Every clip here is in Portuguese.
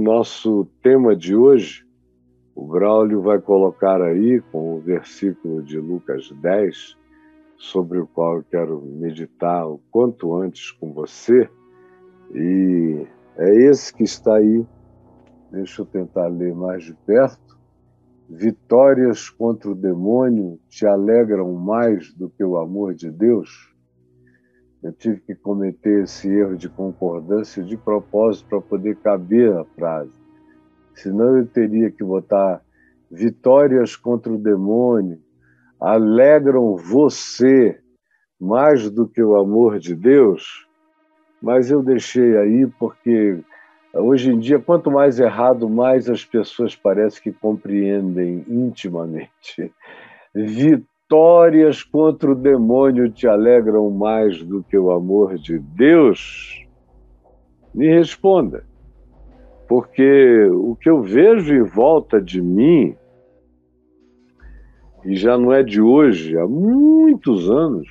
nosso tema de hoje, o Braulio vai colocar aí com o versículo de Lucas 10, sobre o qual eu quero meditar o quanto antes com você, e é esse que está aí. Deixa eu tentar ler mais de perto. Vitórias contra o demônio te alegram mais do que o amor de Deus? Eu tive que cometer esse erro de concordância de propósito para poder caber a frase. Senão eu teria que botar vitórias contra o demônio alegram você mais do que o amor de Deus, mas eu deixei aí porque hoje em dia, quanto mais errado, mais as pessoas parecem que compreendem intimamente. Vitórias contra o demônio te alegram mais do que o amor de Deus? Me responda, porque o que eu vejo em volta de mim, e já não é de hoje, há muitos anos,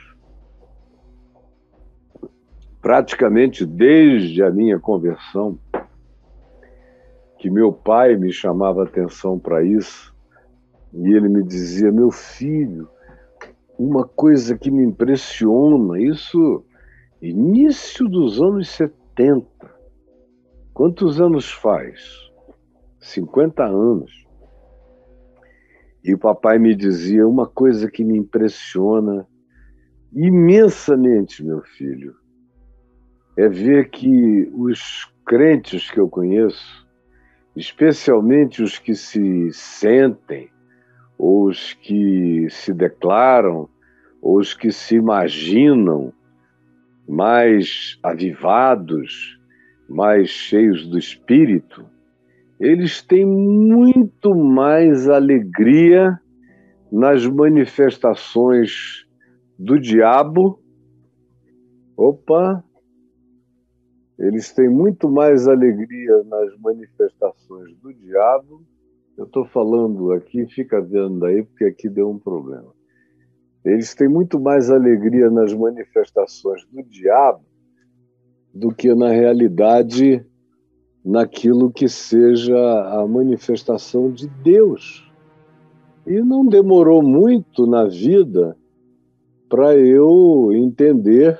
praticamente desde a minha conversão, que meu pai me chamava a atenção para isso, e ele me dizia: meu filho, uma coisa que me impressiona, isso início dos anos 70. Quantos anos faz? 50 anos. E o papai me dizia: uma coisa que me impressiona imensamente, meu filho, é ver que os crentes que eu conheço, especialmente os que se sentem, ou os que se declaram, ou os que se imaginam mais avivados, mais cheios do Espírito, eles têm muito mais alegria nas manifestações do diabo. Eles têm muito mais alegria nas manifestações do diabo. Eu estou falando aqui, fica vendo aí, porque aqui deu um problema. Eles têm muito mais alegria nas manifestações do diabo do que, na realidade, naquilo que seja a manifestação de Deus. E não demorou muito na vida para eu entender.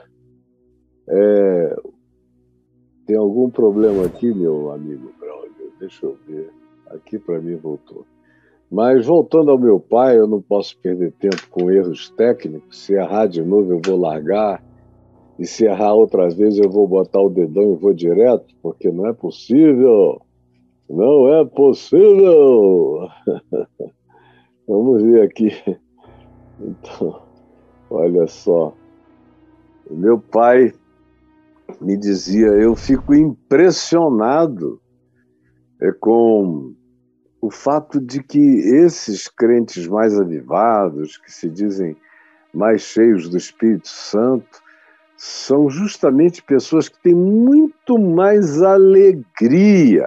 Tem algum problema aqui, meu amigo Braulio? Deixa eu ver. Aqui para mim voltou. Mas voltando ao meu pai, eu não posso perder tempo com erros técnicos. Se errar de novo, eu vou largar. E se errar outra vez, eu vou botar o dedão e vou direto, porque não é possível. Não é possível. Vamos ver aqui. Então, olha só. Meu pai me dizia: eu fico impressionado com o fato de que esses crentes mais avivados, que se dizem mais cheios do Espírito Santo, são justamente pessoas que têm muito mais alegria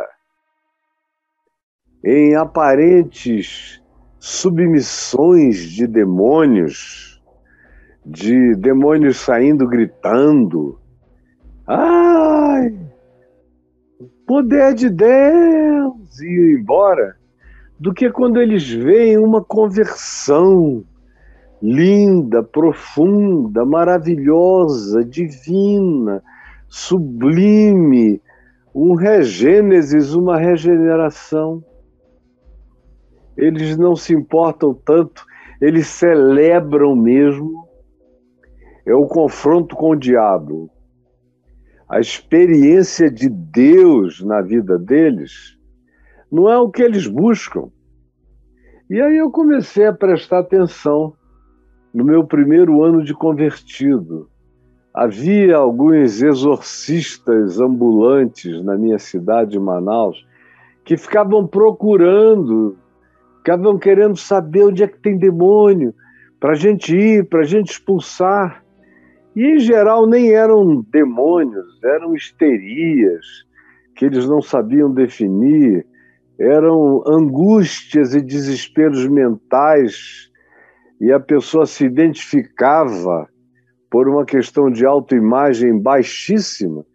em aparentes submissões de demônios saindo gritando: ai, poder de Deus, e ir embora, do que quando eles veem uma conversão linda, profunda, maravilhosa, divina, sublime, um regênesis, uma regeneração. Eles não se importam tanto, eles celebram mesmo. É o confronto com o diabo. A experiência de Deus na vida deles não é o que eles buscam. E aí eu comecei a prestar atenção no meu primeiro ano de convertido. Havia alguns exorcistas ambulantes na minha cidade de Manaus que ficavam procurando, ficavam querendo saber onde é que tem demônio, para a gente ir, para a gente expulsar. E, em geral, nem eram demônios, eram histerias que eles não sabiam definir, eram angústias e desesperos mentais, e a pessoa se identificava por uma questão de autoimagem baixíssima,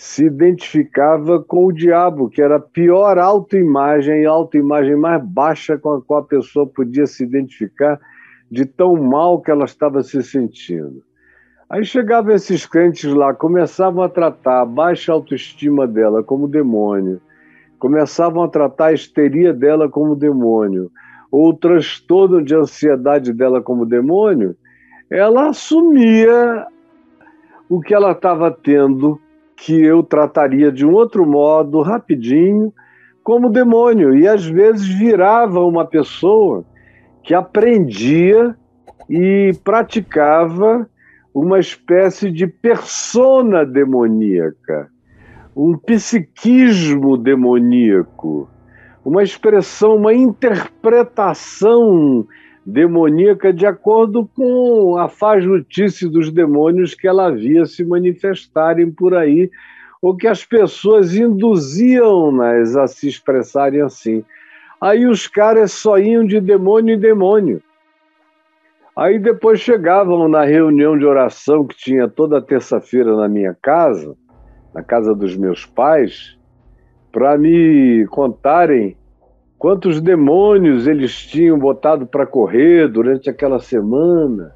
se identificava com o diabo, que era a pior autoimagem, a autoimagem mais baixa com a qual a pessoa podia se identificar, de tão mal que ela estava se sentindo. Aí chegavam esses crentes lá, começavam a tratar a baixa autoestima dela como demônio, começavam a tratar a histeria dela como demônio, ou o transtorno de ansiedade dela como demônio, ela assumia o que ela estava tendo, que eu trataria de um outro modo, rapidinho, como demônio. E às vezes virava uma pessoa que aprendia e praticava uma espécie de persona demoníaca, um psiquismo demoníaco, uma expressão, uma interpretação demoníaca de acordo com a fajutice dos demônios que ela via se manifestarem por aí, ou que as pessoas induziam-nas a se expressarem assim. Aí os caras só iam de demônio em demônio. Aí depois chegavam na reunião de oração que tinha toda terça-feira na minha casa, na casa dos meus pais, para me contarem quantos demônios eles tinham botado para correr durante aquela semana.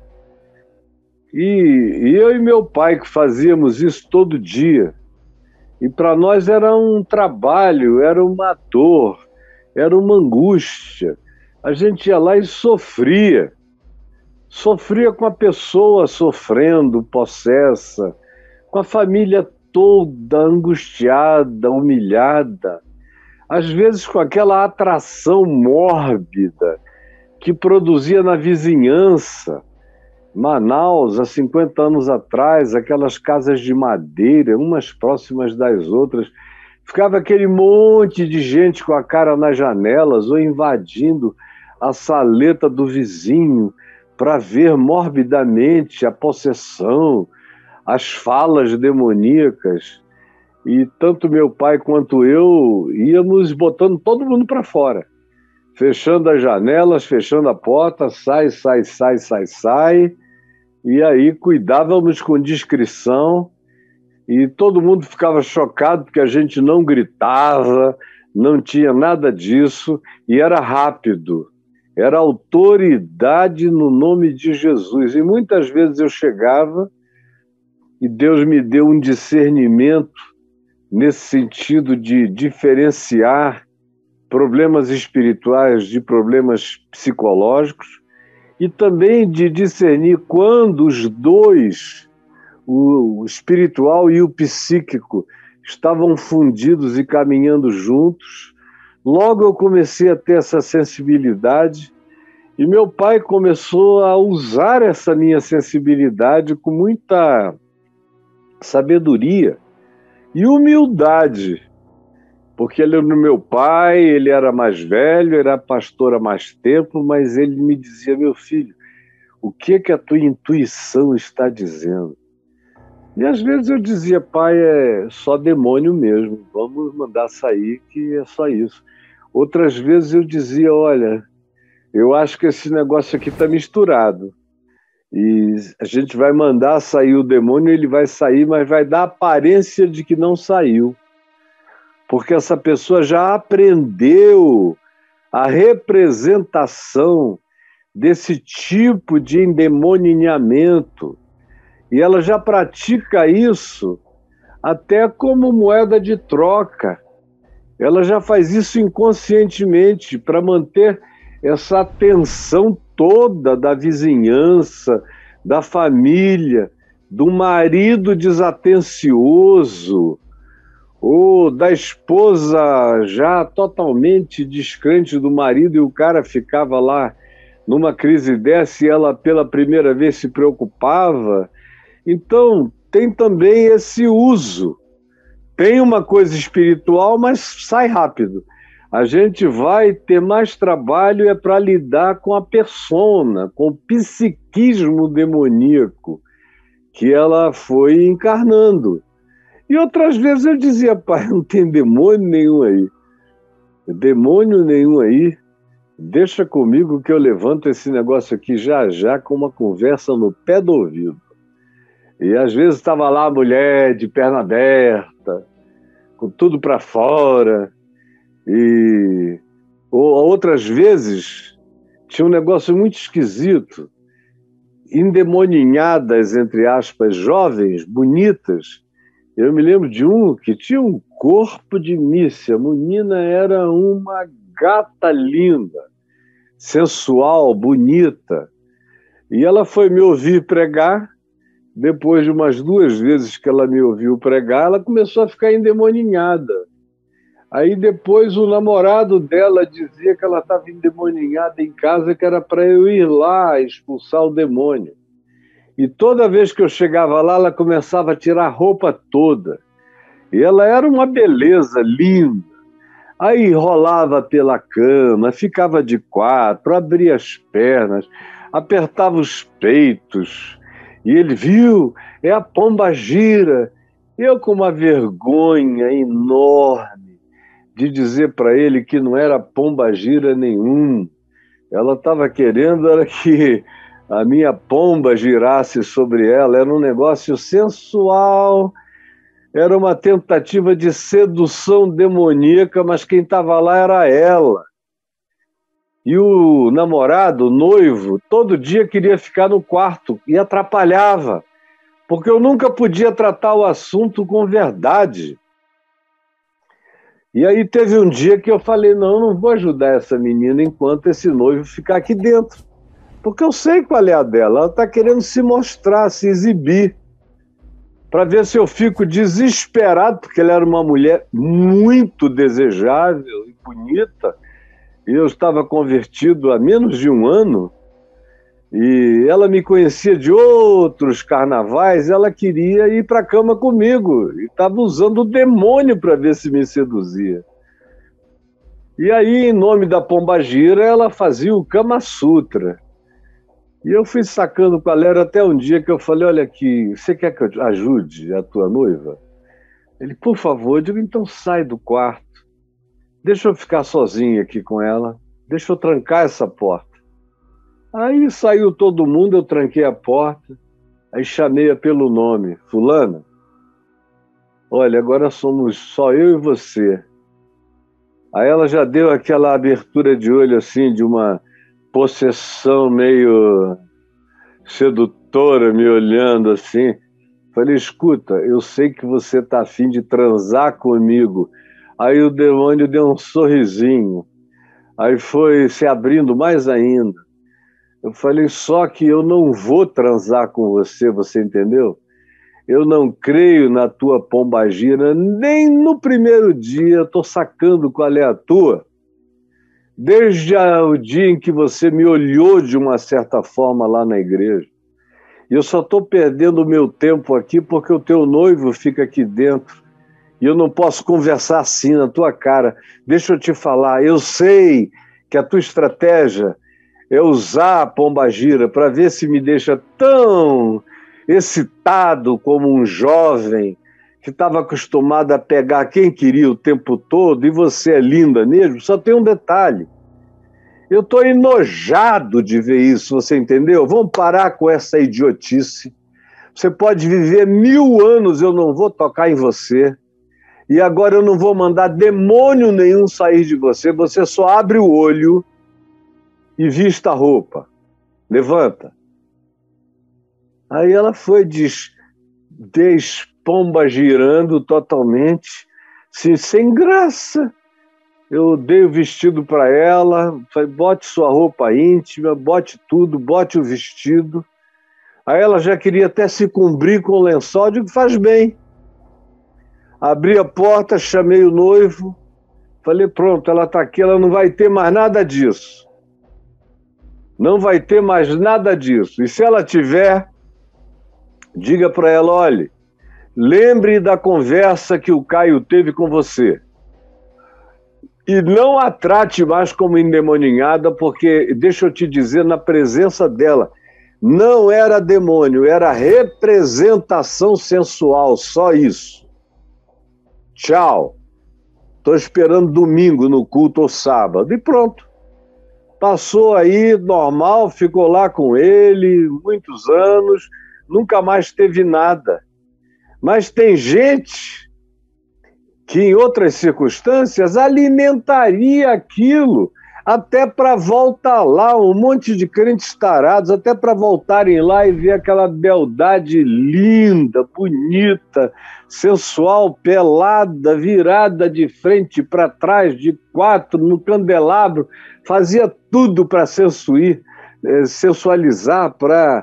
E eu e meu pai que fazíamos isso todo dia. E para nós era um trabalho, era uma dor, era uma angústia. A gente ia lá e sofria. Sofria com a pessoa sofrendo, possessa, com a família toda angustiada, humilhada, às vezes com aquela atração mórbida que produzia na vizinhança. Manaus, há 50 anos atrás, aquelas casas de madeira, umas próximas das outras, ficava aquele monte de gente com a cara nas janelas ou invadindo a saleta do vizinho para ver morbidamente a possessão, as falas demoníacas. E tanto meu pai quanto eu íamos botando todo mundo para fora, fechando as janelas, fechando a porta, sai, sai, sai, sai, sai. E aí cuidávamos com discrição e todo mundo ficava chocado porque a gente não gritava, não tinha nada disso e era rápido. Era autoridade no nome de Jesus. E muitas vezes eu chegava e Deus me deu um discernimento nesse sentido de diferenciar problemas espirituais de problemas psicológicos e também de discernir quando os dois, o espiritual e o psíquico, estavam fundidos e caminhando juntos. Logo eu comecei a ter essa sensibilidade e meu pai começou a usar essa minha sensibilidade com muita sabedoria e humildade, porque ele era meu pai, ele era mais velho, era pastor há mais tempo, mas ele me dizia: meu filho, o que a tua intuição está dizendo? E às vezes eu dizia: pai, é só demônio mesmo, vamos mandar sair que é só isso. Outras vezes eu dizia: olha, eu acho que esse negócio aqui está misturado. E a gente vai mandar sair o demônio, ele vai sair, mas vai dar aparência de que não saiu. Porque essa pessoa já aprendeu a representação desse tipo de endemoninhamento. E ela já pratica isso até como moeda de troca. Ela já faz isso inconscientemente para manter essa atenção toda da vizinhança, da família, do marido desatencioso, ou da esposa já totalmente descrente do marido e o cara ficava lá numa crise dessa e ela pela primeira vez se preocupava. Então, tem também esse uso. Tem uma coisa espiritual, mas sai rápido. A gente vai ter mais trabalho para lidar com a persona, com o psiquismo demoníaco que ela foi encarnando. E outras vezes eu dizia: pai, não tem demônio nenhum aí. Demônio nenhum aí. Deixa comigo que eu levanto esse negócio aqui já já com uma conversa no pé do ouvido. E às vezes estava lá a mulher de perna aberta, com tudo para fora. E outras vezes tinha um negócio muito esquisito, endemoninhadas, entre aspas, jovens, bonitas. Eu me lembro de um que tinha um corpo de míssia. A menina era uma gata linda, sensual, bonita. E ela foi me ouvir pregar. Depois de umas 2 vezes que ela me ouviu pregar, ela começou a ficar endemoninhada. Aí depois o namorado dela dizia que ela estava endemoninhada em casa, que era para eu ir lá expulsar o demônio. E toda vez que eu chegava lá, ela começava a tirar a roupa toda. E ela era uma beleza linda. Aí rolava pela cama, ficava de 4, abria as pernas, apertava os peitos. E ele viu, é a pombagira. Eu, com uma vergonha enorme de dizer para ele que não era pombagira nenhum. Ela estava querendo era que a minha pomba girasse sobre ela. Era um negócio sensual, era uma tentativa de sedução demoníaca, mas quem estava lá era ela. E o namorado, o noivo, todo dia queria ficar no quarto e atrapalhava, porque eu nunca podia tratar o assunto com verdade. E aí teve um dia que eu falei, não vou ajudar essa menina enquanto esse noivo ficar aqui dentro. Porque eu sei qual é a dela, ela está querendo se mostrar, se exibir, para ver se eu fico desesperado, porque ela era uma mulher muito desejável e bonita, e eu estava convertido há menos de 1 ano, e ela me conhecia de outros carnavais, ela queria ir para a cama comigo, e estava usando o demônio para ver se me seduzia. E aí, em nome da pombagira, ela fazia o Kama Sutra. E eu fui sacando qual era até um dia que eu falei, olha aqui, você quer que eu ajude a tua noiva? Ele, por favor. Eu digo, então sai do quarto, deixa eu ficar sozinho aqui com ela, deixa eu trancar essa porta. Aí saiu todo mundo, eu tranquei a porta, aí chamei-a pelo nome, fulana, olha, agora somos só eu e você. Aí ela já deu aquela abertura de olho assim, de uma possessão meio sedutora, me olhando assim. Falei, escuta, eu sei que você está a fim de transar comigo. Aí o demônio deu um sorrisinho, aí foi se abrindo mais ainda. Eu falei, só que eu não vou transar com você, você entendeu? Eu não creio na tua pombagira, nem no primeiro dia, estou sacando qual é a tua. Desde o dia em que você me olhou de uma certa forma lá na igreja. E eu só estou perdendo o meu tempo aqui porque o teu noivo fica aqui dentro. E eu não posso conversar assim na tua cara. Deixa eu te falar, eu sei que a tua estratégia é usar a pombagira para ver se me deixa tão excitado como um jovem que estava acostumado a pegar quem queria o tempo todo, e você é linda mesmo. Só tem um detalhe. Eu estou enojado de ver isso, você entendeu? Vamos parar com essa idiotice. Você pode viver 1000 anos, eu não vou tocar em você. E agora eu não vou mandar demônio nenhum sair de você. Você só abre o olho e vista a roupa. Levanta. Aí ela foi despomba girando totalmente, assim, sem graça. Eu dei o vestido para ela, falei, bote sua roupa íntima, bote tudo, bote o vestido. Aí ela já queria até se cobrir com o lençol, eu digo, faz bem. Abri a porta, chamei o noivo, falei, pronto, ela está aqui, ela não vai ter mais nada disso. Não vai ter mais nada disso. E se ela tiver, diga para ela, olhe, lembre da conversa que o Caio teve com você. E não a trate mais como endemoninhada, porque, deixa eu te dizer, na presença dela, não era demônio, era representação sensual, só isso. Tchau. Estou esperando domingo no culto ou sábado. E pronto. Passou aí, normal, ficou lá com ele muitos anos, nunca mais teve nada. Mas tem gente que em outras circunstâncias alimentaria aquilo, até para voltar lá, um monte de crentes tarados, até para voltarem lá e ver aquela beldade linda, bonita, sensual, pelada, virada de frente para trás, de quatro, no candelabro, fazia tudo para sensualizar, para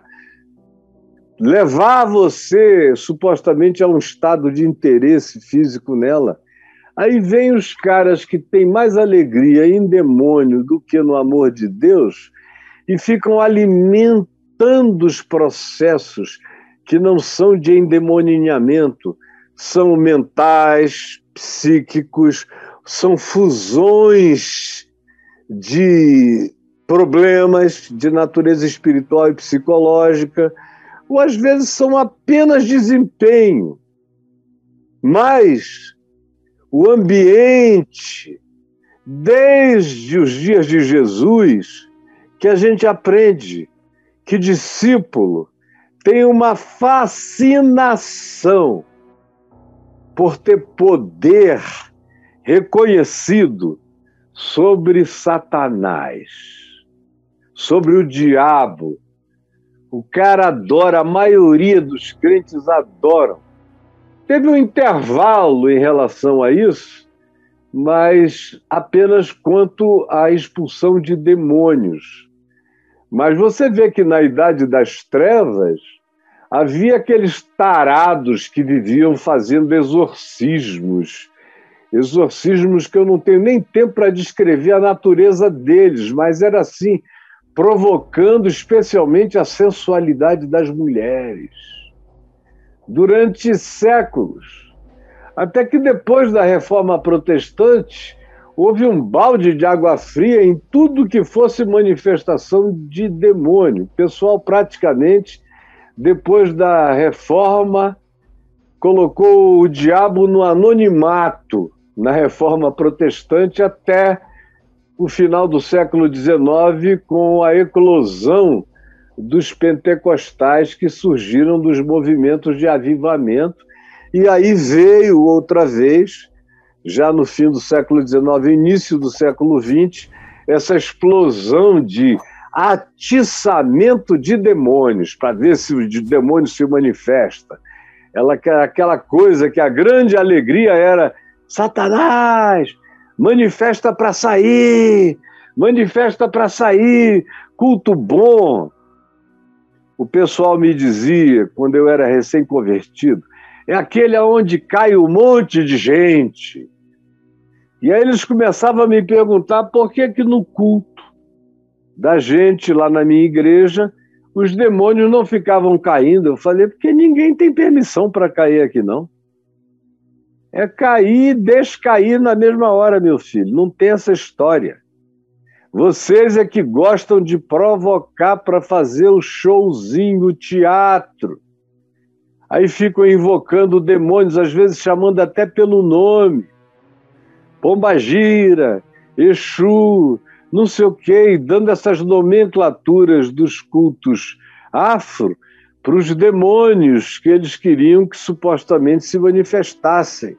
levar você, supostamente, a um estado de interesse físico nela. Aí vem os caras que têm mais alegria em demônio do que no amor de Deus e ficam alimentando os processos que não são de endemoninhamento, são mentais, psíquicos, são fusões de problemas de natureza espiritual e psicológica, ou às vezes são apenas desempenho, mas o ambiente, desde os dias de Jesus, que a gente aprende que discípulo tem uma fascinação por ter poder reconhecido sobre Satanás, sobre o diabo. O cara adora, a maioria dos crentes adoram. Teve um intervalo em relação a isso, mas apenas quanto à expulsão de demônios. Mas você vê que na Idade das Trevas havia aqueles tarados que viviam fazendo exorcismos que eu não tenho nem tempo para descrever a natureza deles, mas era assim, provocando especialmente a sensualidade das mulheres. Durante séculos, até que depois da Reforma Protestante, houve um balde de água fria em tudo que fosse manifestação de demônio. O pessoal praticamente, depois da Reforma, colocou o diabo no anonimato na Reforma Protestante até o final do século XIX, com a eclosão dos pentecostais que surgiram dos movimentos de avivamento. E aí veio outra vez, já no fim do século XIX, início do século XX, essa explosão de atiçamento de demônios, para ver se o demônio se manifesta. Aquela coisa que a grande alegria era: Satanás, manifesta para sair, culto bom. O pessoal me dizia, quando eu era recém-convertido, é aquele onde cai um monte de gente. E aí eles começavam a me perguntar por que no culto da gente lá na minha igreja os demônios não ficavam caindo. Eu falei, porque ninguém tem permissão para cair aqui, não. É cair e descair na mesma hora, meu filho. Não tem essa história. Vocês é que gostam de provocar para fazer o showzinho, o teatro. Aí ficam invocando demônios, às vezes chamando até pelo nome. Pombagira, Exu, não sei o quê, dando essas nomenclaturas dos cultos afro para os demônios que eles queriam que supostamente se manifestassem.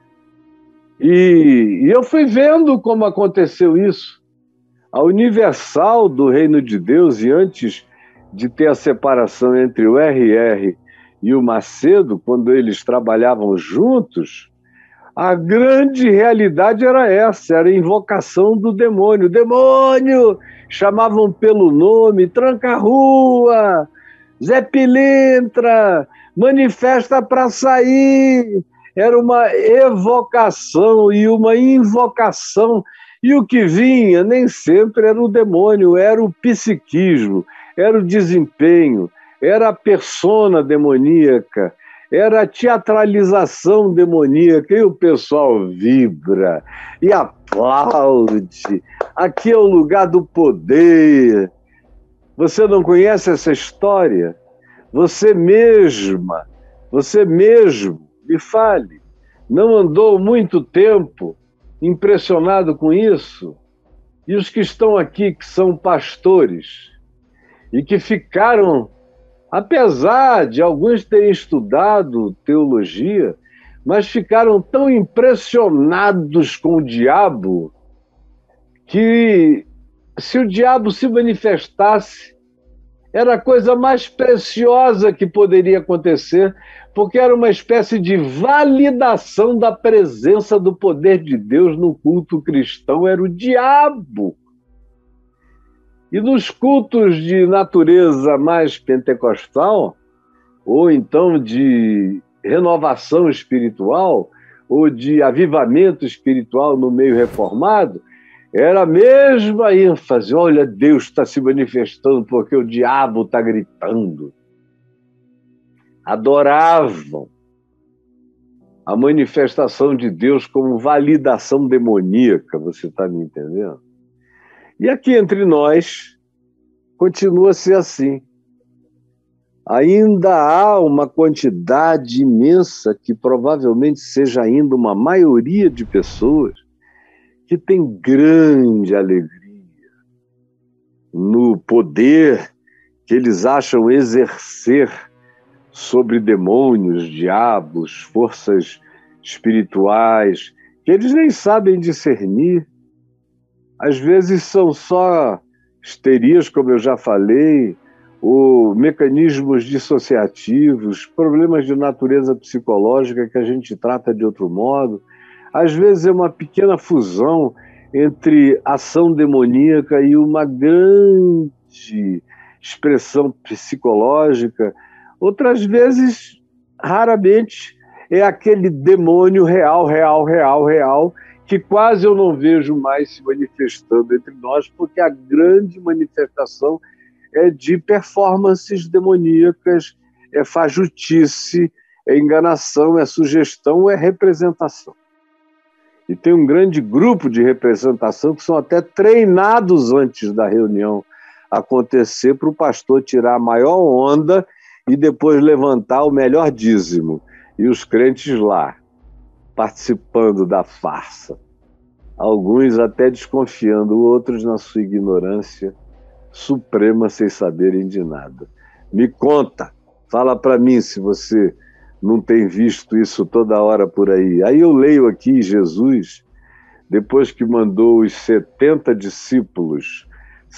E eu fui vendo como aconteceu isso. A Universal do Reino de Deus, e antes de ter a separação entre o RR e o Macedo, quando eles trabalhavam juntos, a grande realidade era essa, era a invocação do demônio. Demônio! Chamavam pelo nome, tranca a rua, Zé Pilintra, manifesta para sair. Era uma evocação e uma invocação. E o que vinha nem sempre era o demônio, era o psiquismo, era o desempenho, era a persona demoníaca, era a teatralização demoníaca, e o pessoal vibra e aplaude. Aqui é o lugar do poder. Você não conhece essa história? Você mesmo, me fale, não andou muito tempo impressionado com isso? E os que estão aqui, que são pastores, e que ficaram, apesar de alguns terem estudado teologia, mas ficaram tão impressionados com o diabo que, se o diabo se manifestasse, era a coisa mais preciosa que poderia acontecer, porque era uma espécie de validação da presença do poder de Deus no culto cristão, era o diabo. E nos cultos de natureza mais pentecostal, ou então de renovação espiritual, ou de avivamento espiritual no meio reformado, era a mesma ênfase. Olha, Deus está se manifestando porque o diabo está gritando. Adoravam a manifestação de Deus como validação demoníaca, você está me entendendo? E aqui entre nós, continua a ser assim. Ainda há uma quantidade imensa, que provavelmente seja ainda uma maioria de pessoas, que tem grande alegria no poder que eles acham exercer sobre demônios, diabos, forças espirituais, que eles nem sabem discernir. Às vezes são só histerias, como eu já falei, ou mecanismos dissociativos, problemas de natureza psicológica que a gente trata de outro modo. Às vezes é uma pequena fusão entre ação demoníaca e uma grande expressão psicológica. Outras vezes, raramente, é aquele demônio real, que quase eu não vejo mais se manifestando entre nós, porque a grande manifestação é de performances demoníacas, é fajutice, é enganação, é sugestão, é representação. E tem um grande grupo de representação que são até treinados antes da reunião acontecer para o pastor tirar a maior onda e depois levantar o melhor dízimo. E os crentes lá, participando da farsa. Alguns até desconfiando, outros na sua ignorância suprema, sem saberem de nada. Me conta, fala para mim se você não tem visto isso toda hora por aí. Aí eu leio aqui Jesus, depois que mandou os 70 discípulos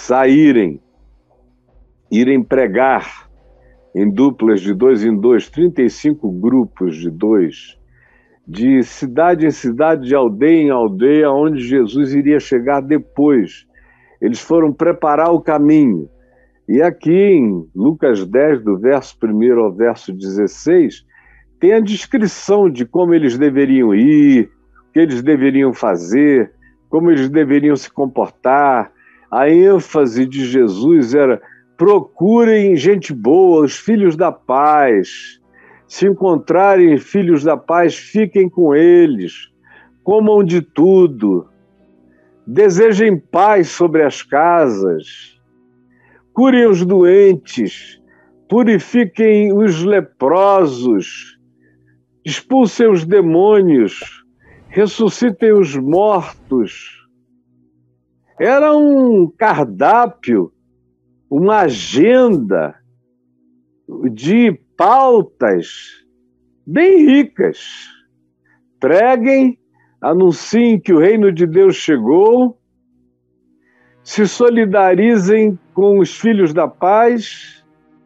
irem pregar em duplas de 2 em 2, 35 grupos de 2, de cidade em cidade, de aldeia em aldeia, onde Jesus iria chegar depois. Eles foram preparar o caminho. E aqui em Lucas 10, do verso 1 ao verso 16, tem a descrição de como eles deveriam ir, o que eles deveriam fazer, como eles deveriam se comportar. A ênfase de Jesus era: procurem gente boa, os filhos da paz. Se encontrarem filhos da paz, fiquem com eles. Comam de tudo. Desejem paz sobre as casas. Curem os doentes. Purifiquem os leprosos. Expulsem os demônios. Ressuscitem os mortos. Era um cardápio, uma agenda de pautas bem ricas. Preguem, anunciem que o reino de Deus chegou, se solidarizem com os filhos da paz,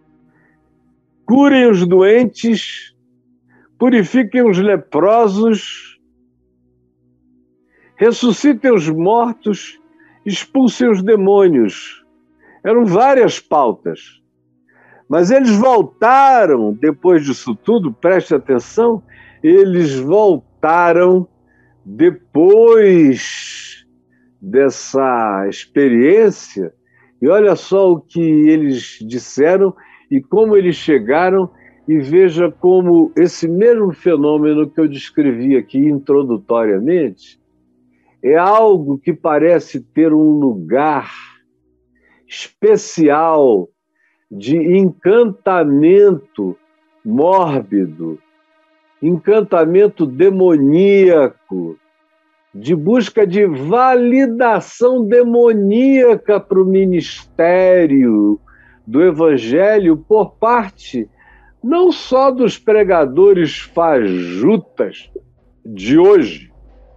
curem os doentes, purifiquem os leprosos, ressuscitem os mortos, expulsem os demônios. Eram várias pautas. Mas eles voltaram, depois disso tudo, preste atenção, eles voltaram depois dessa experiência, e olha só o que eles disseram e como eles chegaram, e veja como esse mesmo fenômeno que eu descrevi aqui introdutoriamente é algo que parece ter um lugar especial de encantamento mórbido, encantamento demoníaco, de busca de validação demoníaca para o ministério do Evangelho por parte não só dos pregadores fajutas de hoje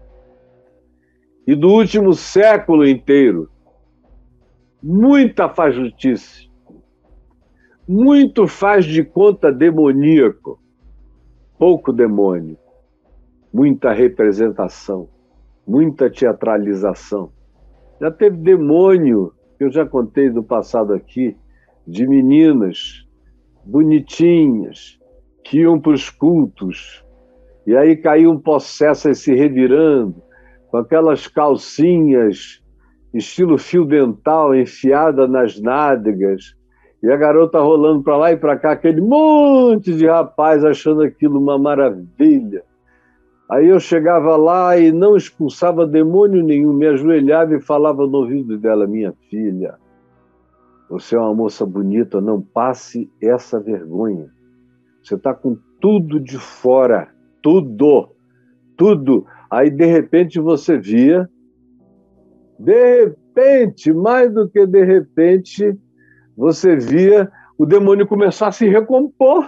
e do último século inteiro. Muita fajutice, muito faz de conta demoníaco, pouco demônio, muita representação, muita teatralização. Já teve demônio, que eu já contei do passado aqui, de meninas bonitinhas que iam para os cultos e aí caíam possessas se revirando com aquelas calcinhas estilo fio dental enfiada nas nádegas e a garota rolando para lá e para cá, aquele monte de rapaz achando aquilo uma maravilha. Aí eu chegava lá e não expulsava demônio nenhum, me ajoelhava e falava no ouvido dela: minha filha, você é uma moça bonita, não passe essa vergonha. Você está com tudo de fora, tudo, tudo. Aí, de repente, você via, de repente, mais do que de repente, você via o demônio começar a se recompor.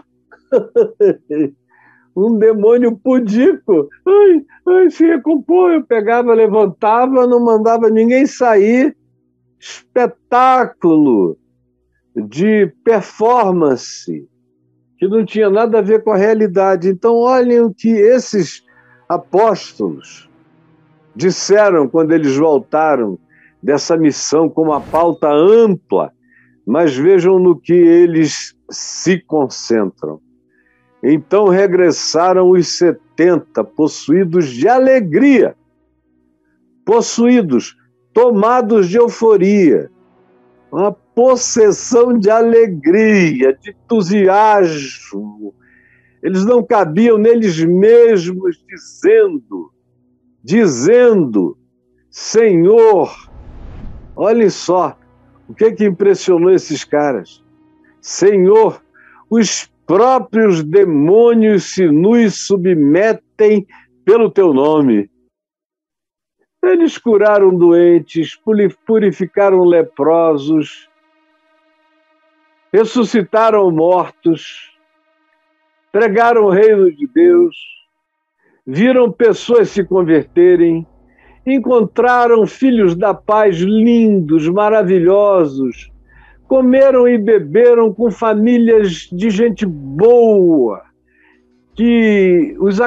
Um demônio pudico, se recompor. Eu pegava, levantava, não mandava ninguém sair. Espetáculo de performance que não tinha nada a ver com a realidade. Então, olhem o que esses apóstolos disseram quando eles voltaram dessa missão com uma pauta ampla, mas vejam no que eles se concentram. Então regressaram os 70, possuídos de alegria, possuídos, tomados de euforia, uma possessão de alegria, de entusiasmo. Eles não cabiam neles mesmos, dizendo, Senhor, olhem só, o que impressionou esses caras? Senhor, os próprios demônios se nos submetem pelo teu nome. Eles curaram doentes, purificaram leprosos, ressuscitaram mortos, pregaram o reino de Deus, viram pessoas se converterem, encontraram filhos da paz lindos, maravilhosos, comeram e beberam com famílias de gente boa, que os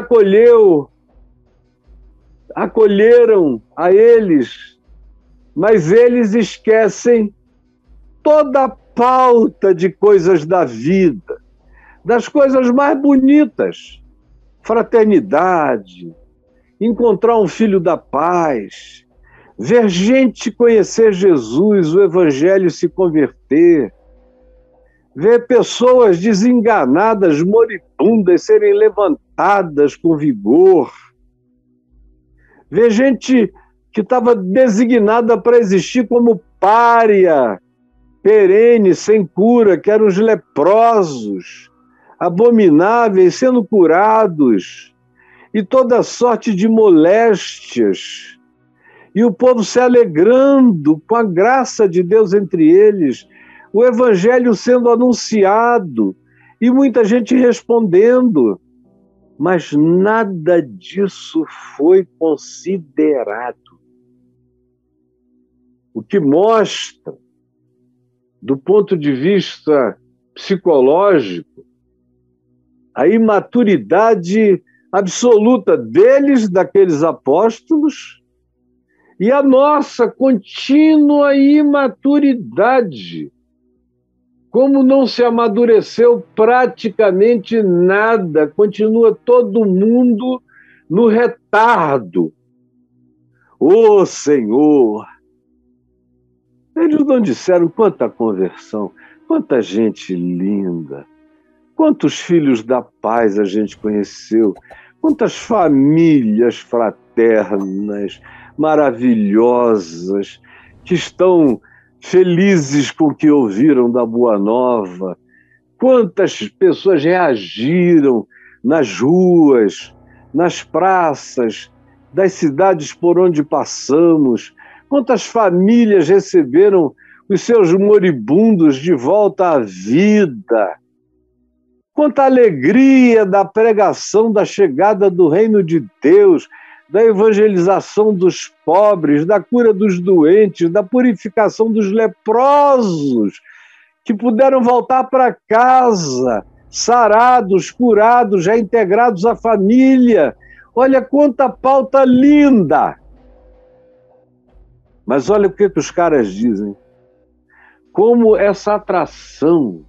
acolheram a eles, mas eles esquecem toda a pauta de coisas da vida, das coisas mais bonitas, fraternidade, encontrar um filho da paz, ver gente conhecer Jesus, o Evangelho se converter, ver pessoas desenganadas, moribundas, serem levantadas com vigor, ver gente que estava designada para existir como pária, perene, sem cura, que eram os leprosos, abomináveis, sendo curados, e toda sorte de moléstias, e o povo se alegrando com a graça de Deus entre eles, o Evangelho sendo anunciado, e muita gente respondendo, mas nada disso foi considerado. O que mostra, do ponto de vista psicológico, a imaturidade absoluta deles, daqueles apóstolos, e a nossa contínua imaturidade. Como não se amadureceu praticamente nada, continua todo mundo no retardo. Ô Senhor! Eles não disseram quanta conversão, quanta gente linda, quantos filhos da paz a gente conheceu, quantas famílias fraternas, maravilhosas, que estão felizes com o que ouviram da Boa Nova, quantas pessoas reagiram nas ruas, nas praças, das cidades por onde passamos, quantas famílias receberam os seus moribundos de volta à vida, quanta alegria da pregação da chegada do reino de Deus, da evangelização dos pobres, da cura dos doentes, da purificação dos leprosos, que puderam voltar para casa, sarados, curados, reintegrados à família. Olha quanta pauta linda! Mas olha o que os caras dizem. Como essa atração,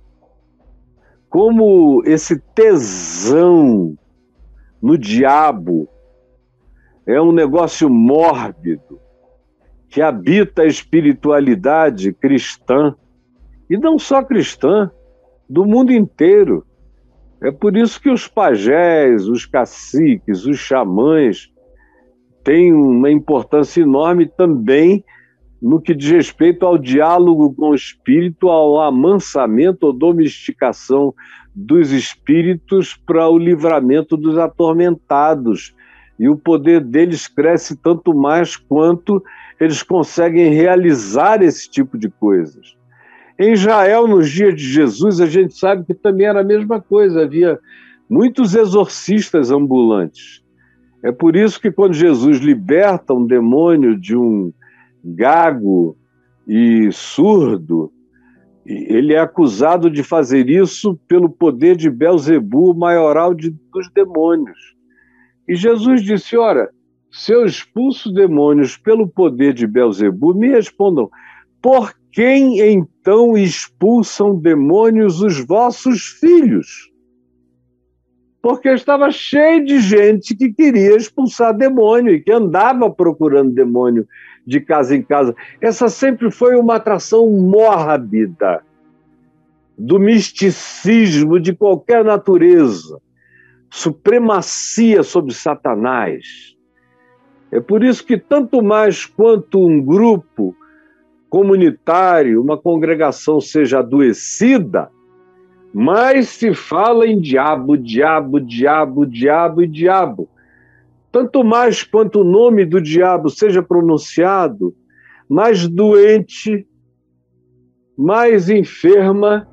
como esse tesão no diabo é um negócio mórbido que habita a espiritualidade cristã, e não só cristã, do mundo inteiro. É por isso que os pajés, os caciques, os xamãs têm uma importância enorme também no que diz respeito ao diálogo com o espírito, ao amansamento ou domesticação dos espíritos para o livramento dos atormentados. E o poder deles cresce tanto mais quanto eles conseguem realizar esse tipo de coisas. Em Israel, nos dias de Jesus, a gente sabe que também era a mesma coisa, havia muitos exorcistas ambulantes. É por isso que quando Jesus liberta um demônio de um gago e surdo, ele é acusado de fazer isso pelo poder de Belzebu, o maioral dos demônios. E Jesus disse, ora, se eu expulso demônios pelo poder de Belzebu, me respondam, por quem então expulsam demônios os vossos filhos? Porque estava cheio de gente que queria expulsar demônio e que andava procurando demônio de casa em casa. Essa sempre foi uma atração mórbida do misticismo de qualquer natureza, supremacia sobre Satanás. É por isso que tanto mais quanto um grupo comunitário, uma congregação seja adoecida, mais se fala em diabo, diabo, diabo, diabo e diabo. Tanto mais quanto o nome do diabo seja pronunciado, mais doente, mais enferma,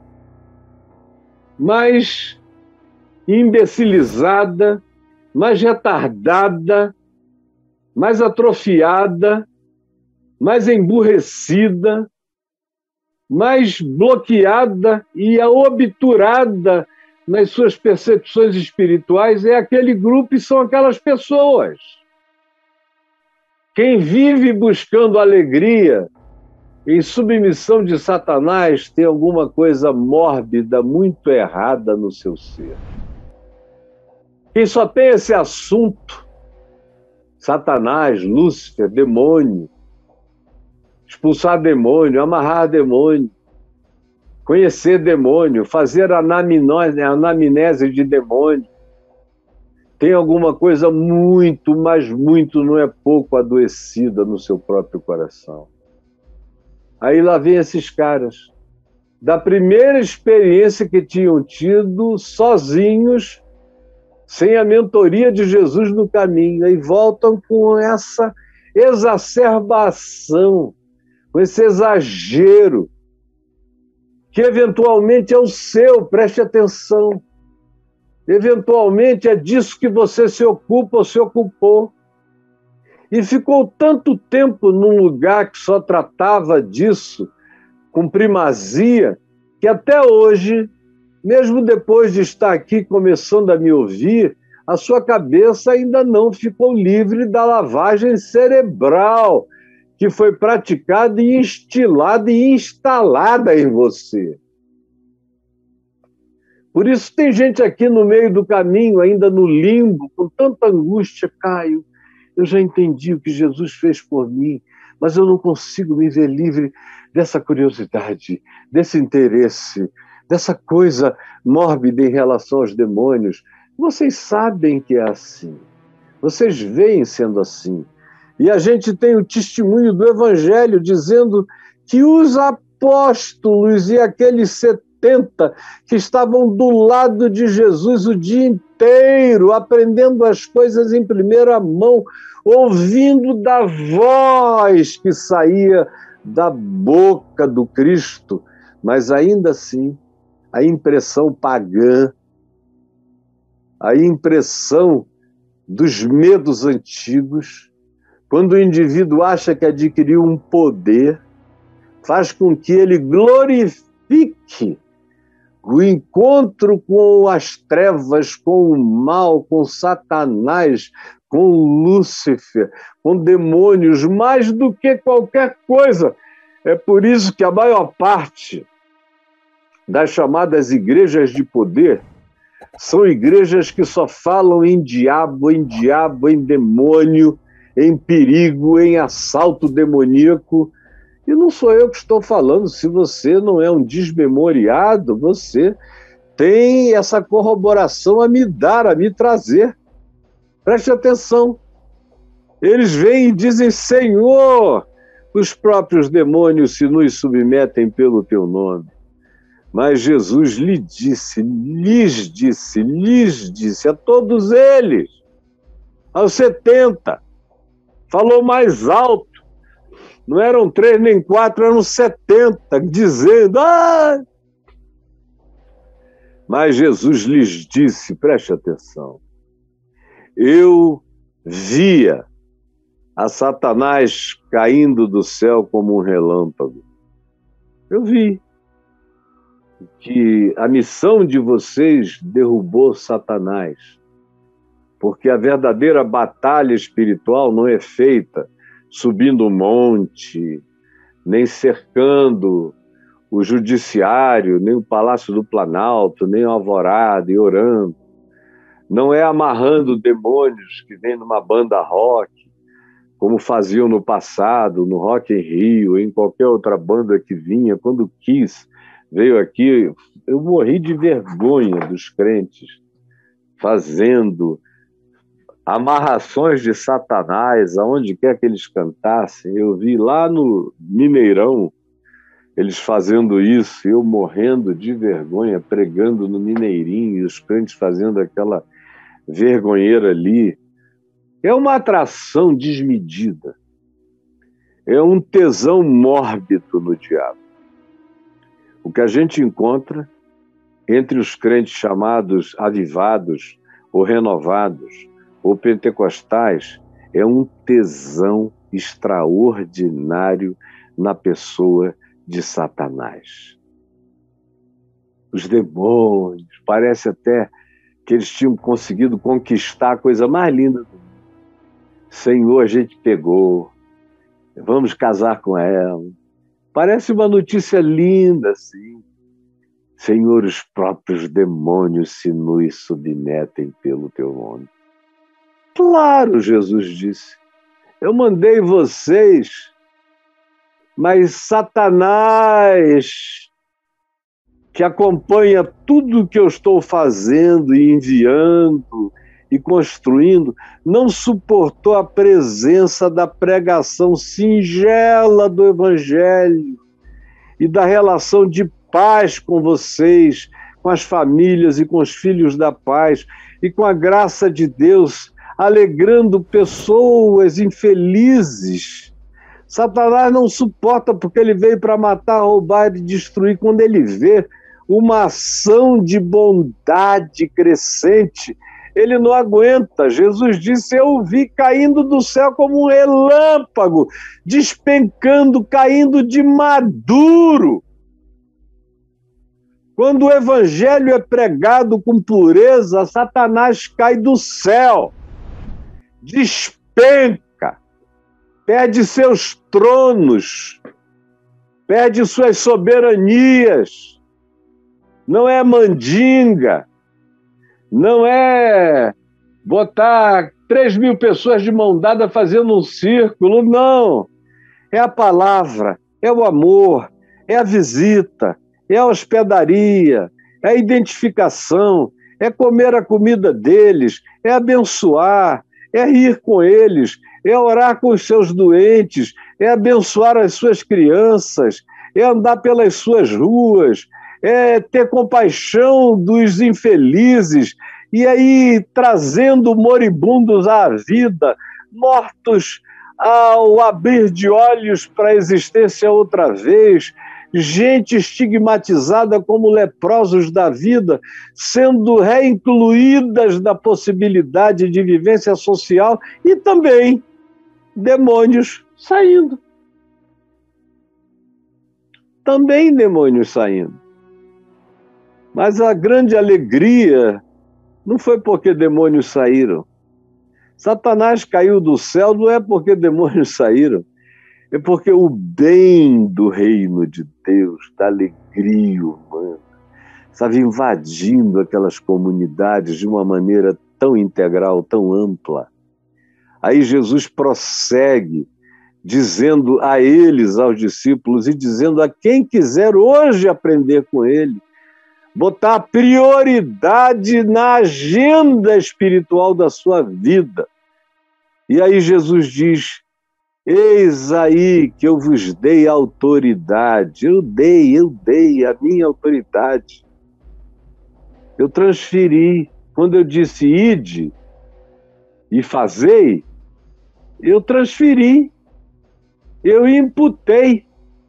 mais imbecilizada, mais retardada, mais atrofiada, mais emburrecida, mais bloqueada e obturada nas suas percepções espirituais é aquele grupo e são aquelas pessoas. Quem vive buscando alegria em submissão de Satanás tem alguma coisa mórbida, muito errada no seu ser. Quem só tem esse assunto, Satanás, Lúcifer, demônio, expulsar demônio, amarrar demônio, conhecer demônio, fazer anamnese de demônio, tem alguma coisa muito, mas muito, não é pouco, adoecida no seu próprio coração. Aí lá vem esses caras, da primeira experiência que tinham tido sozinhos, sem a mentoria de Jesus no caminho, aí voltam com essa exacerbação, com esse exagero, que eventualmente é o seu, preste atenção. Eventualmente é disso que você se ocupa ou se ocupou. E ficou tanto tempo num lugar que só tratava disso, com primazia, que até hoje, mesmo depois de estar aqui começando a me ouvir, a sua cabeça ainda não ficou livre da lavagem cerebral, que foi praticada e instilada e instalada em você. Por isso tem gente aqui no meio do caminho, ainda no limbo, com tanta angústia. Caio, eu já entendi o que Jesus fez por mim, mas eu não consigo me ver livre dessa curiosidade, desse interesse, dessa coisa mórbida em relação aos demônios. Vocês sabem que é assim. Vocês veem sendo assim. E a gente tem o testemunho do Evangelho dizendo que os apóstolos e aqueles 70 que estavam do lado de Jesus o dia inteiro, aprendendo as coisas em primeira mão, ouvindo da voz que saía da boca do Cristo, mas ainda assim, a impressão pagã a impressão dos medos antigos, quando o indivíduo acha que adquiriu um poder, faz com que ele glorifique o encontro com as trevas, com o mal, com Satanás, com Lúcifer, com demônios, mais do que qualquer coisa. É por isso que a maior parte das chamadas igrejas de poder são igrejas que só falam em diabo, em demônio, em perigo, em assalto demoníaco. E não sou eu que estou falando. Se você não é um desmemoriado, você tem essa corroboração a me dar, a me trazer. Preste atenção. Eles vêm e dizem: Senhor, os próprios demônios se nos submetem pelo teu nome. Mas Jesus lhes disse a todos eles, aos 70, falou mais alto. Não eram 3 nem 4, eram 70, dizendo: ah! Mas Jesus lhes disse, preste atenção, eu via a Satanás caindo do céu como um relâmpago. Eu vi que a missão de vocês derrubou Satanás, porque a verdadeira batalha espiritual não é feita subindo um monte, nem cercando o judiciário, nem o Palácio do Planalto, nem o Alvorada e orando. Não é amarrando demônios que vêm numa banda rock, como faziam no passado, no Rock in Rio, em qualquer outra banda que vinha. Quando Kiss veio aqui, eu morri de vergonha dos crentes fazendo amarrações de Satanás aonde quer que eles cantassem. Eu vi lá no Mineirão eles fazendo isso, eu morrendo de vergonha, pregando no Mineirinho, e os crentes fazendo aquela vergonheira ali. É uma atração desmedida, é um tesão mórbido no diabo. O que a gente encontra entre os crentes chamados avivados ou renovados ou pentecostais é um tesão extraordinário na pessoa de Satanás. Os demônios, parece até que eles tinham conseguido conquistar a coisa mais linda do mundo. Senhor, a gente pegou, vamos casar com ela. Parece uma notícia linda, assim. Senhor, os próprios demônios se nos submetem pelo teu nome. Claro, Jesus disse, eu mandei vocês, mas Satanás, que acompanha tudo que eu estou fazendo e enviando e construindo, não suportou a presença da pregação singela do Evangelho e da relação de paz com vocês, com as famílias e com os filhos da paz, e com a graça de Deus, alegrando pessoas infelizes. Satanás não suporta, porque ele veio para matar, roubar e destruir. Quando ele vê uma ação de bondade crescente, ele não aguenta. Jesus disse, eu vi caindo do céu como um relâmpago, despencando, caindo de maduro. Quando o evangelho é pregado com pureza, Satanás cai do céu, despenca, perde seus tronos, perde suas soberanias. Não é mandinga, não é botar 3.000 pessoas de mão dada fazendo um círculo, não. É a palavra, é o amor, é a visita, é a hospedaria, é a identificação, é comer a comida deles, é abençoar, é rir com eles, é orar com os seus doentes, é abençoar as suas crianças, é andar pelas suas ruas, é ter compaixão dos infelizes, e aí trazendo moribundos à vida, mortos ao abrir de olhos para a existência outra vez, gente estigmatizada como leprosos da vida, sendo reincluídas na possibilidade de vivência social, e também demônios saindo. Também demônios saindo. Mas a grande alegria não foi porque demônios saíram. Satanás caiu do céu não é porque demônios saíram, é porque o bem do reino de Deus, da alegria humana, estava invadindo aquelas comunidades de uma maneira tão integral, tão ampla. Aí Jesus prossegue, dizendo a eles, aos discípulos, e dizendo a quem quiser hoje aprender com ele, botar prioridade na agenda espiritual da sua vida. E aí Jesus diz, eis aí que eu vos dei autoridade. Eu dei a minha autoridade. Eu transferi. Quando eu disse ide e fazei, eu transferi. Eu imputei.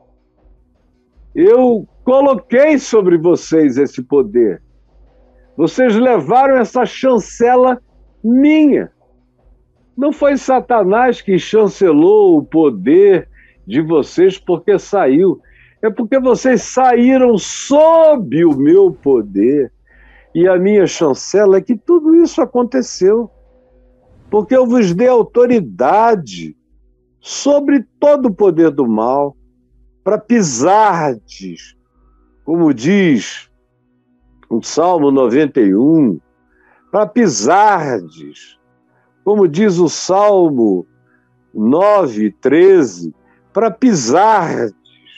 Eu coloquei sobre vocês esse poder. Vocês levaram essa chancela minha. Não foi Satanás que chancelou o poder de vocês porque saiu. É porque vocês saíram sob o meu poder. E a minha chancela é que tudo isso aconteceu. Porque eu vos dei autoridade sobre todo o poder do mal, para pisardes, como diz o Salmo 91, para pisardes, como diz o Salmo 9:13, para pisardes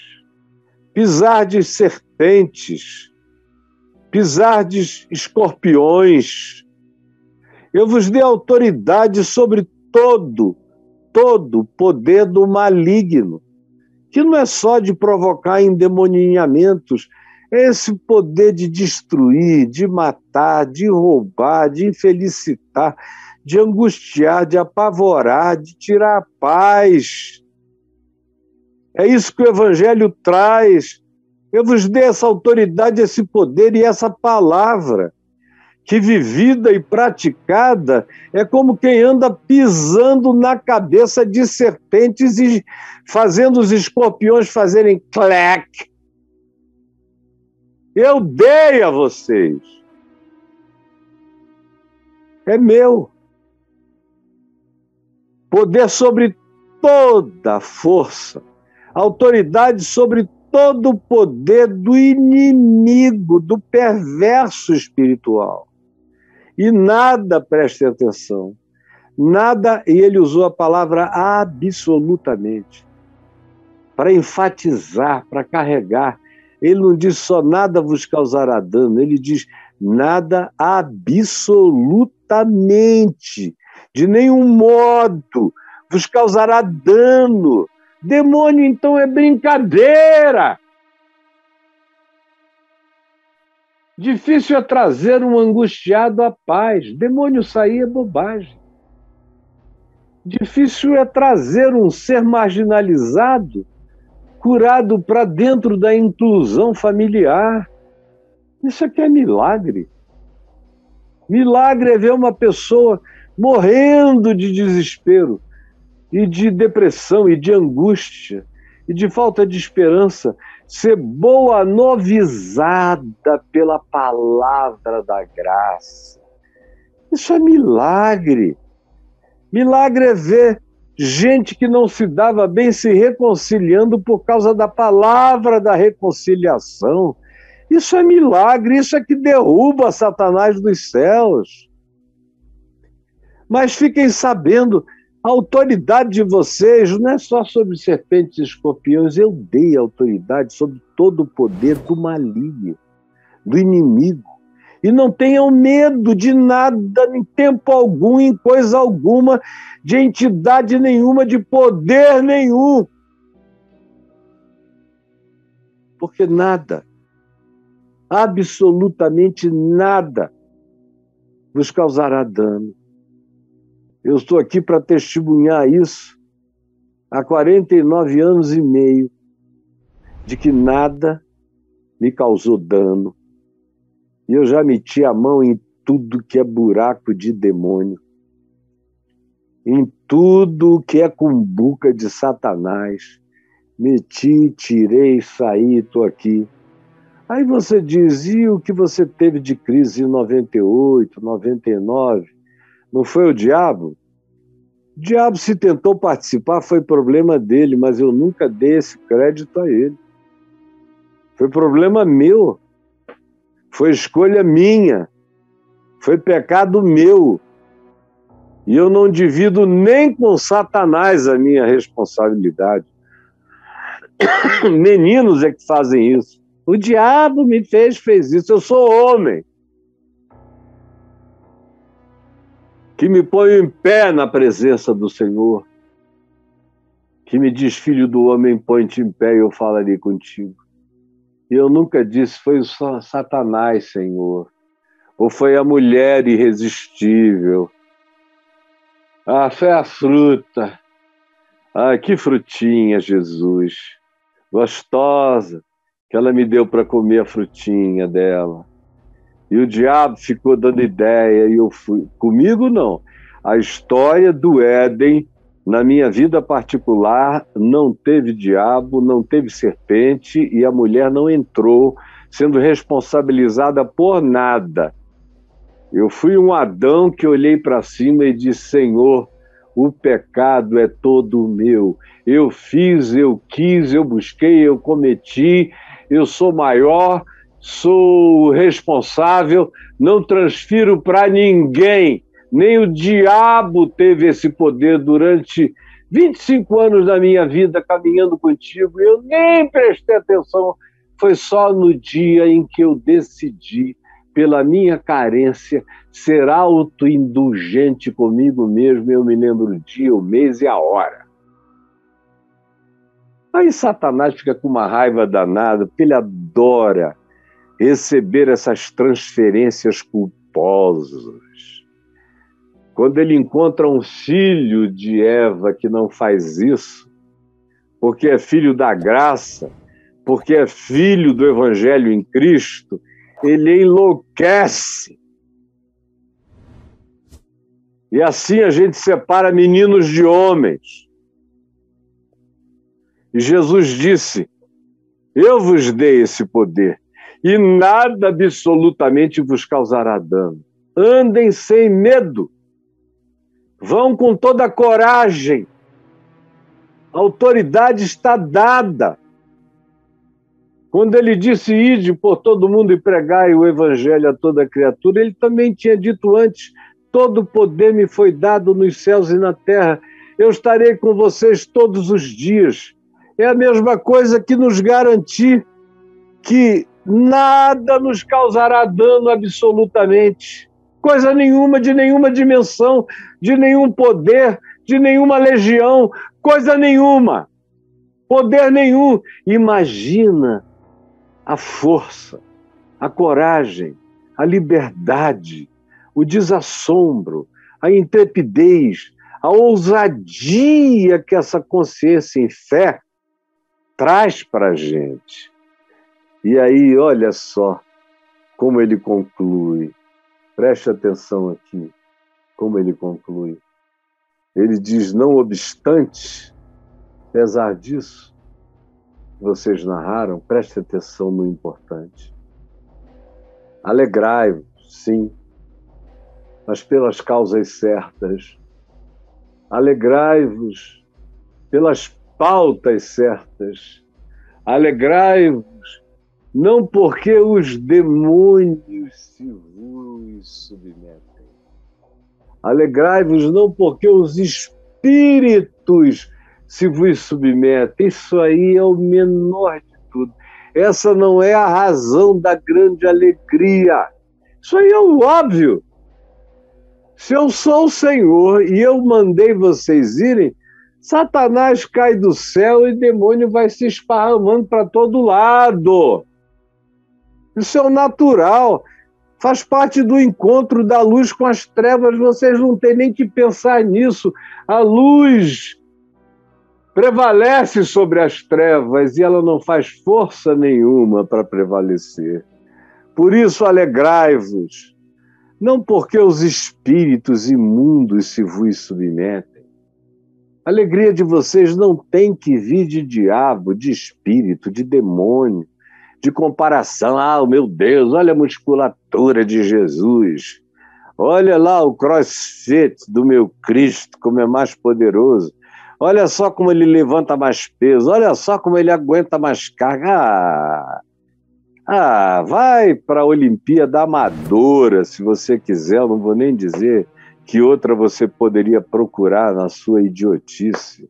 serpentes, pisardes escorpiões. Eu vos dei autoridade sobre todo o poder do maligno, que não é só de provocar endemoninhamentos, é esse poder de destruir, de matar, de roubar, de infelicitar, de angustiar, de apavorar, de tirar a paz. É isso que o Evangelho traz. Eu vos dei essa autoridade, esse poder e essa palavra, que vivida e praticada é como quem anda pisando na cabeça de serpentes e fazendo os escorpiões fazerem clac. Eu dei a vocês. É meu. Poder sobre toda a força, autoridade sobre todo o poder do inimigo, do perverso espiritual. E nada, prestem atenção, nada, e ele usou a palavra absolutamente, para enfatizar, para carregar. Ele não diz só nada vos causará dano, ele diz nada absolutamente, de nenhum modo vos causará dano. Demônio, então, é brincadeira. Difícil é trazer um angustiado à paz. Demônio sair é bobagem. Difícil é trazer um ser marginalizado, curado para dentro da inclusão familiar. Isso aqui é milagre. Milagre é ver uma pessoa morrendo de desespero, e de depressão, e de angústia, e de falta de esperança, ser boa novizada pela palavra da graça. Isso é milagre. Milagre é ver gente que não se dava bem se reconciliando por causa da palavra da reconciliação. Isso é milagre, isso é que derruba Satanás dos céus. Mas fiquem sabendo, a autoridade de vocês não é só sobre serpentes e escorpiões, eu dei autoridade sobre todo o poder do maligno, do inimigo. E não tenham medo de nada, em tempo algum, em coisa alguma, de entidade nenhuma, de poder nenhum. Porque nada, absolutamente nada, vos causará dano. Eu estou aqui para testemunhar isso há 49 anos e meio. de que nada me causou dano. E eu já meti a mão em tudo que é buraco de demônio, em tudo que é cumbuca de Satanás. Meti, tirei, saí, estou aqui. Aí você diz, e o que você teve de crise em 98, 99? Não foi o diabo? O diabo, se tentou participar, foi problema dele, mas eu nunca dei esse crédito a ele. Foi problema meu. Foi escolha minha. Foi pecado meu. E eu não divido nem com Satanás a minha responsabilidade. Meninos é que fazem isso. O diabo me fez isso. Eu sou homem. Que me ponho em pé na presença do Senhor. Que me diz, filho do homem, põe-te em pé e eu falarei contigo. E eu nunca disse, foi só Satanás, Senhor. Ou foi a mulher irresistível. Ah, foi a fruta. Ah, que frutinha, Jesus. Gostosa. Que ela me deu para comer a frutinha dela. E o diabo ficou dando ideia e eu fui. Comigo, não. A história do Éden, na minha vida particular, não teve diabo, não teve serpente e a mulher não entrou sendo responsabilizada por nada. Eu fui um Adão que olhei para cima e disse, Senhor, o pecado é todo meu. Eu fiz, eu quis, eu busquei, eu cometi, eu sou maior, sou responsável, não transfiro para ninguém. Nem o diabo teve esse poder durante 25 anos da minha vida caminhando contigo. Eu nem prestei atenção. Foi só no dia em que eu decidi, pela minha carência, ser autoindulgente comigo mesmo. Eu me lembro o dia, o mês e a hora. Aí Satanás fica com uma raiva danada, porque ele adora receber essas transferências culposas. Quando ele encontra um filho de Eva que não faz isso, porque é filho da graça, porque é filho do Evangelho em Cristo, ele enlouquece. E assim a gente separa meninos de homens. E Jesus disse, eu vos dei esse poder, e nada absolutamente vos causará dano. Andem sem medo. Vão com toda a coragem. A autoridade está dada. Quando ele disse, ide por todo mundo e pregai o evangelho a toda criatura, ele também tinha dito antes, todo poder me foi dado nos céus e na terra. Eu estarei com vocês todos os dias. É a mesma coisa que nos garantir que nada nos causará dano absolutamente. Coisa nenhuma, de nenhuma dimensão, de nenhum poder, de nenhuma legião, coisa nenhuma, poder nenhum. Imagina a força, a coragem, a liberdade, o desassombro, a intrepidez, a ousadia que essa consciência em fé traz para a gente. E aí, olha só como ele conclui. Preste atenção aqui, como ele conclui. Ele diz, não obstante, apesar disso, que vocês narraram, preste atenção no importante. Alegrai-vos, sim, mas pelas causas certas. Alegrai-vos pelas pautas certas. Alegrai-vos não porque os demônios se vos submetem. Alegrai-vos não porque os espíritos se vos submetem. Isso aí é o menor de tudo. Essa não é a razão da grande alegria. Isso aí é o óbvio. Se eu sou o Senhor e eu mandei vocês irem, Satanás cai do céu e demônio vai se esparramando para todo lado. Isso é o natural, faz parte do encontro da luz com as trevas, vocês não têm nem que pensar nisso. A luz prevalece sobre as trevas e ela não faz força nenhuma para prevalecer. Por isso, alegrai-vos, não porque os espíritos imundos se vos submetem. A alegria de vocês não tem que vir de diabo, de espírito, de demônio, de comparação. Ah, meu Deus, olha a musculatura de Jesus. Olha lá o crossfit do meu Cristo, como é mais poderoso. Olha só como ele levanta mais peso. Olha só como ele aguenta mais carga. Vai para a Olimpíada Amadora, se você quiser. Eu não vou nem dizer que outra você poderia procurar na sua idiotice.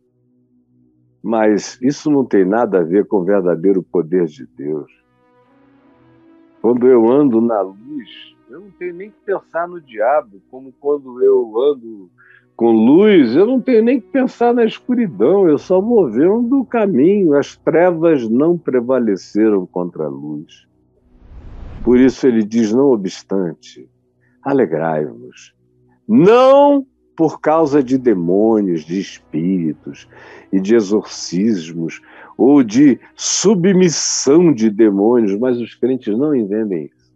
Mas isso não tem nada a ver com o verdadeiro poder de Deus. Quando eu ando na luz, eu não tenho nem que pensar no diabo, como quando eu ando com luz, eu não tenho nem que pensar na escuridão, eu só vou vendo o caminho. As trevas não prevaleceram contra a luz. Por isso ele diz, não obstante, alegrai-vos. Não por causa de demônios, de espíritos e de exorcismos ou de submissão de demônios, mas os crentes não entendem isso.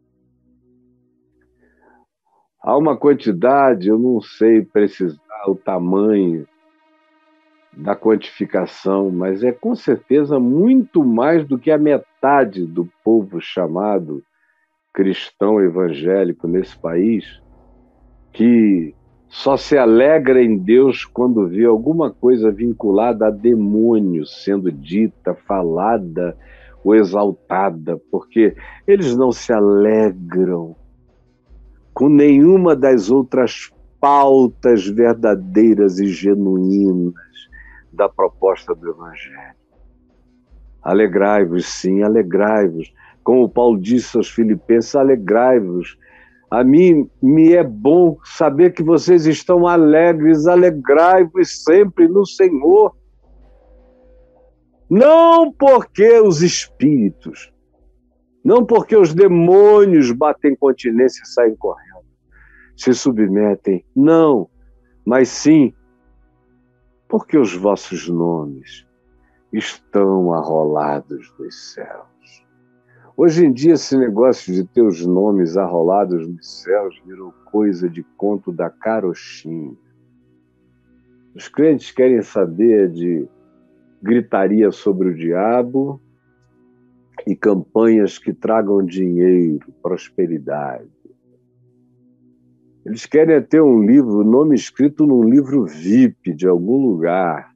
Há uma quantidade, eu não sei precisar o tamanho da quantificação, mas é com certeza muito mais do que a metade do povo chamado cristão evangélico nesse país, que só se alegra em Deus quando vê alguma coisa vinculada a demônio sendo dita, falada ou exaltada, porque eles não se alegram com nenhuma das outras pautas verdadeiras e genuínas da proposta do Evangelho. Alegrai-vos, sim, alegrai-vos. Como Paulo disse aos Filipenses, alegrai-vos. A mim me é bom saber que vocês estão alegres, alegrai-vos sempre no Senhor. Não porque os espíritos, não porque os demônios batem continência e saem correndo, se submetem, não, mas sim porque os vossos nomes estão arrolados nos céus. Hoje em dia, esse negócio de ter os nomes arrolados nos céus virou coisa de conto da carochinha. Os crentes querem saber de gritaria sobre o diabo e campanhas que tragam dinheiro, prosperidade. Eles querem ter um livro, nome escrito num livro VIP de algum lugar,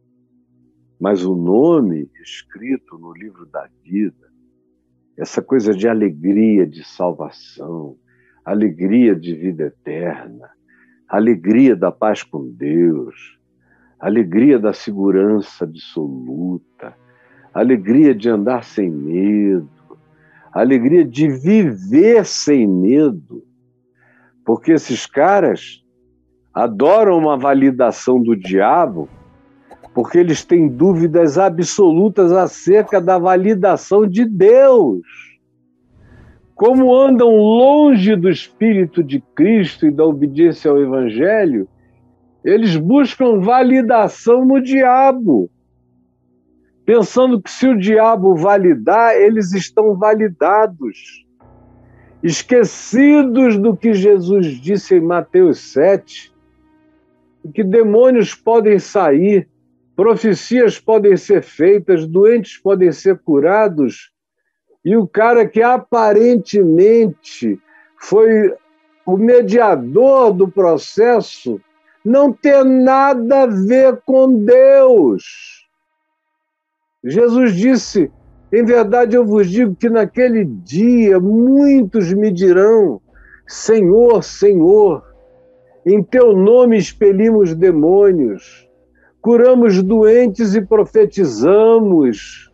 mas o nome escrito no livro da vida, essa coisa de alegria de salvação, alegria de vida eterna, alegria da paz com Deus, alegria da segurança absoluta, alegria de andar sem medo, alegria de viver sem medo, porque esses caras adoram uma validação do diabo, porque eles têm dúvidas absolutas acerca da validação de Deus. Como andam longe do Espírito de Cristo e da obediência ao Evangelho, eles buscam validação no diabo, pensando que se o diabo validar, eles estão validados. Esquecidos do que Jesus disse em Mateus 7, que demônios podem sair, profecias podem ser feitas, doentes podem ser curados, e o cara que aparentemente foi o mediador do processo não tem nada a ver com Deus. Jesus disse, em verdade eu vos digo que naquele dia muitos me dirão, Senhor, Senhor, em teu nome expelimos demônios, curamos doentes e profetizamos.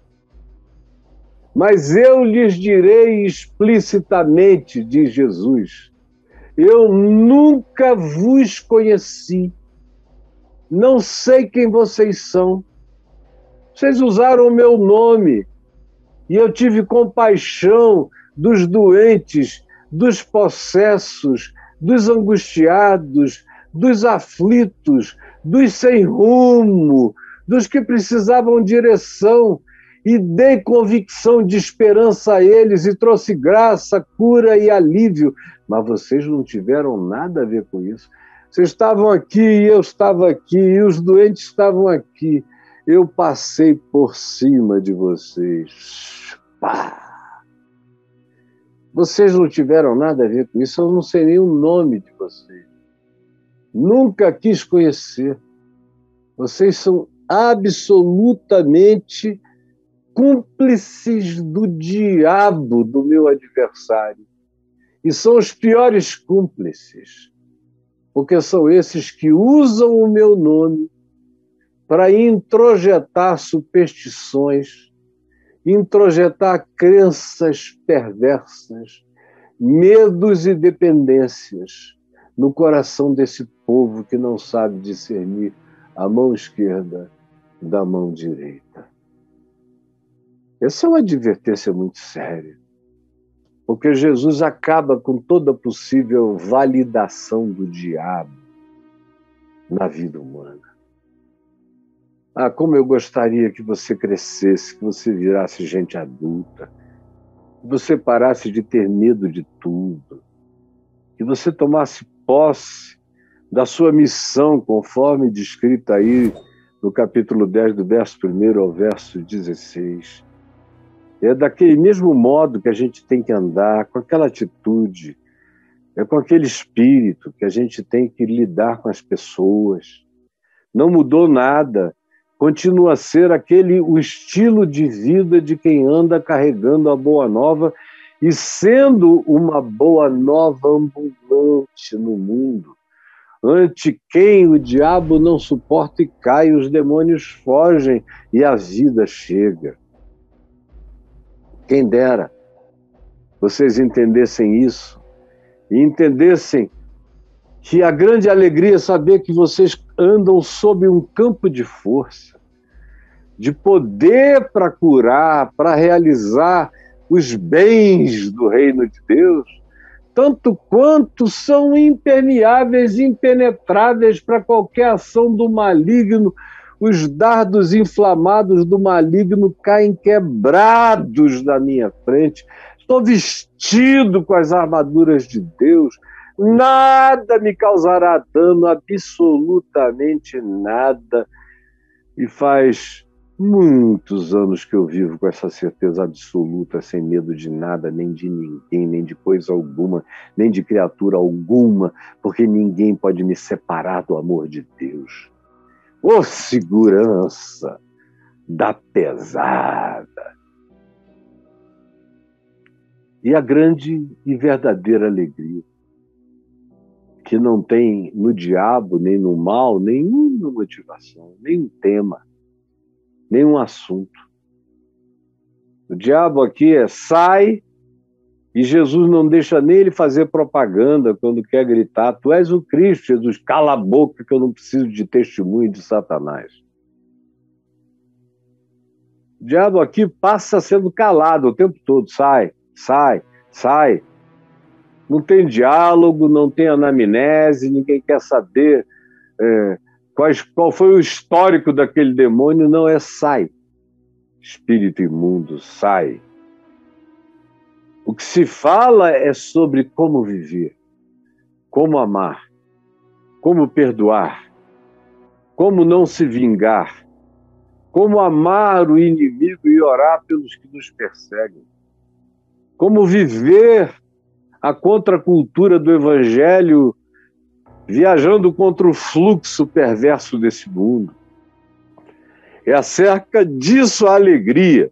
Mas eu lhes direi explicitamente, diz Jesus, eu nunca vos conheci, não sei quem vocês são. Vocês usaram o meu nome e eu tive compaixão dos doentes, dos possessos, dos angustiados, dos aflitos, dos sem rumo, dos que precisavam de direção, e dei convicção de esperança a eles, e trouxe graça, cura e alívio. Mas vocês não tiveram nada a ver com isso. Vocês estavam aqui, e eu estava aqui, e os doentes estavam aqui. Eu passei por cima de vocês. Pá! Vocês não tiveram nada a ver com isso, eu não sei nem o nome de vocês. Nunca quis conhecer. Vocês são absolutamente cúmplices do diabo, do meu adversário. E são os piores cúmplices, porque são esses que usam o meu nome para introjetar superstições, introjetar crenças perversas, medos e dependências no coração desse povo que não sabe discernir a mão esquerda da mão direita. Essa é uma advertência muito séria, porque Jesus acaba com toda possível validação do diabo na vida humana. Ah, como eu gostaria que você crescesse, que você virasse gente adulta, que você parasse de ter medo de tudo, que você tomasse posse da sua missão, conforme descrita aí no capítulo 10, do verso 1 ao verso 16. É daquele mesmo modo que a gente tem que andar, com aquela atitude, é com aquele espírito que a gente tem que lidar com as pessoas. Não mudou nada, continua a ser o estilo de vida de quem anda carregando a boa nova e sendo uma boa nova ambulante no mundo, ante quem o diabo não suporta e cai, os demônios fogem e a vida chega. Quem dera vocês entendessem isso e entendessem que a grande alegria é saber que vocês andam sob um campo de força, de poder para curar, para realizar os bens do reino de Deus, tanto quanto são impermeáveis, impenetráveis para qualquer ação do maligno. Os dardos inflamados do maligno caem quebrados na minha frente. Estou vestido com as armaduras de Deus. Nada me causará dano, absolutamente nada. E faz muitos anos que eu vivo com essa certeza absoluta, sem medo de nada, nem de ninguém, nem de coisa alguma, nem de criatura alguma, porque ninguém pode me separar do amor de Deus. Ô segurança da pesada! E a grande e verdadeira alegria, que não tem no diabo, nem no mal, nenhuma motivação, nenhum tema, nenhum assunto. O diabo aqui sai e Jesus não deixa nem ele fazer propaganda quando quer gritar: tu és o Cristo, Jesus, cala a boca que eu não preciso de testemunho de Satanás. O diabo aqui passa sendo calado o tempo todo, sai, sai, sai. Não tem diálogo, não tem anamnese, ninguém quer saber qual foi o histórico daquele demônio, não é sai. Espírito imundo, sai. O que se fala é sobre como viver, como amar, como perdoar, como não se vingar, como amar o inimigo e orar pelos que nos perseguem, como viver a contracultura do evangelho, viajando contra o fluxo perverso desse mundo. É acerca disso a alegria.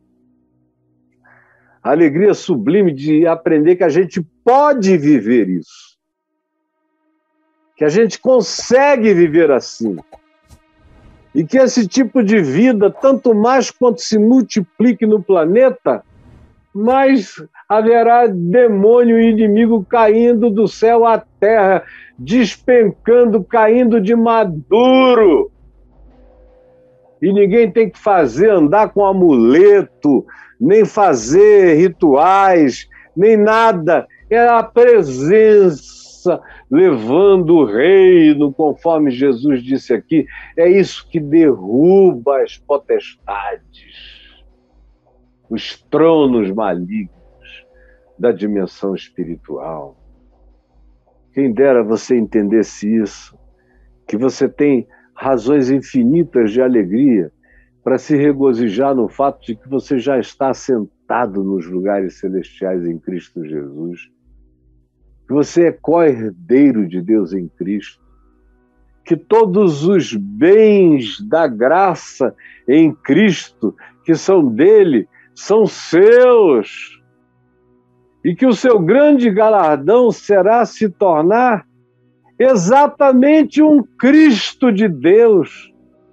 A alegria sublime de aprender que a gente pode viver isso. Que a gente consegue viver assim. E que esse tipo de vida, tanto mais quanto se multiplique no planeta, mais haverá demônio e inimigo caindo do céu à terra, despencando, caindo de maduro. E ninguém tem que andar com amuleto, nem fazer rituais, nem nada. É a presença levando o reino, conforme Jesus disse aqui. É isso que derruba as potestades, os tronos malignos da dimensão espiritual. Quem dera você entendesse isso, que você tem razões infinitas de alegria para se regozijar no fato de que você já está sentado nos lugares celestiais em Cristo Jesus, que você é co-herdeiro de Deus em Cristo, que todos os bens da graça em Cristo, que são dele, são seus, e que o seu grande galardão será se tornar exatamente um Cristo de Deus,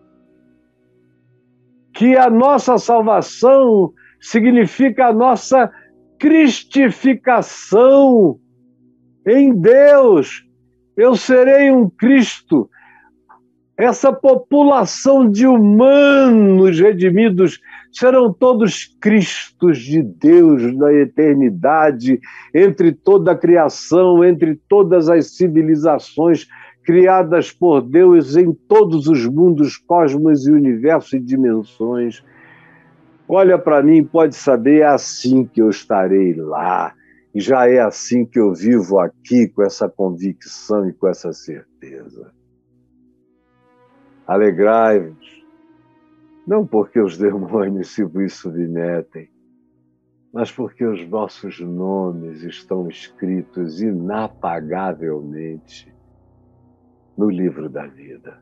que a nossa salvação significa a nossa cristificação em Deus. Eu serei um Cristo. Essa população de humanos redimidos serão todos Cristos de Deus na eternidade, entre toda a criação, entre todas as civilizações criadas por Deus em todos os mundos, cosmos e universos e dimensões. Olha para mim, pode saber, é assim que eu estarei lá. E já é assim que eu vivo aqui, com essa convicção e com essa certeza. Alegrai-vos, não porque os demônios se vos submetem, mas porque os vossos nomes estão escritos inapagavelmente no livro da vida.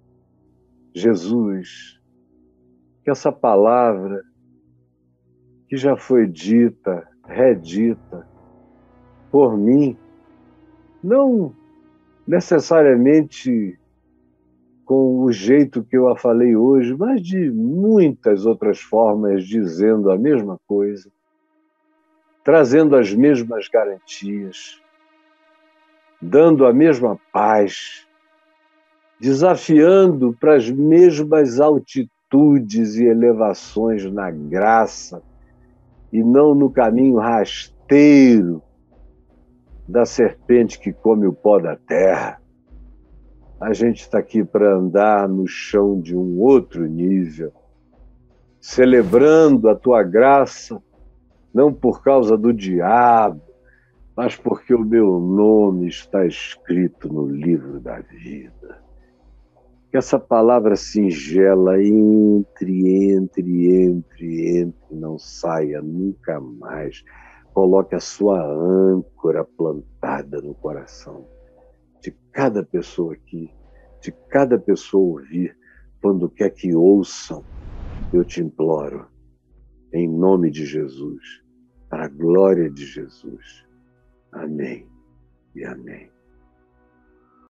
Jesus, que essa palavra que já foi dita, redita por mim, não necessariamente com o jeito que eu a falei hoje, mas de muitas outras formas, dizendo a mesma coisa, trazendo as mesmas garantias, dando a mesma paz, desafiando para as mesmas altitudes e elevações na graça, e não no caminho rasteiro da serpente que come o pó da terra. A gente está aqui para andar no chão de um outro nível, celebrando a tua graça, não por causa do diabo, mas porque o meu nome está escrito no livro da vida. Que essa palavra singela entre, não saia nunca mais. Coloque a sua âncora plantada no coração de cada pessoa aqui, de cada pessoa ouvir, quando quer que ouçam, eu te imploro, em nome de Jesus, para a glória de Jesus. Amém e amém.